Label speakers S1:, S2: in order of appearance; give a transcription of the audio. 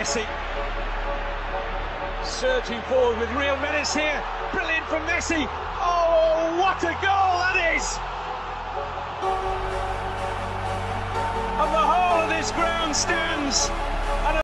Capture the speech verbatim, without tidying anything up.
S1: Messi. Surging forward with real menace here. Brilliant from Messi. Oh, what a goal that is! And the whole of this ground stands. And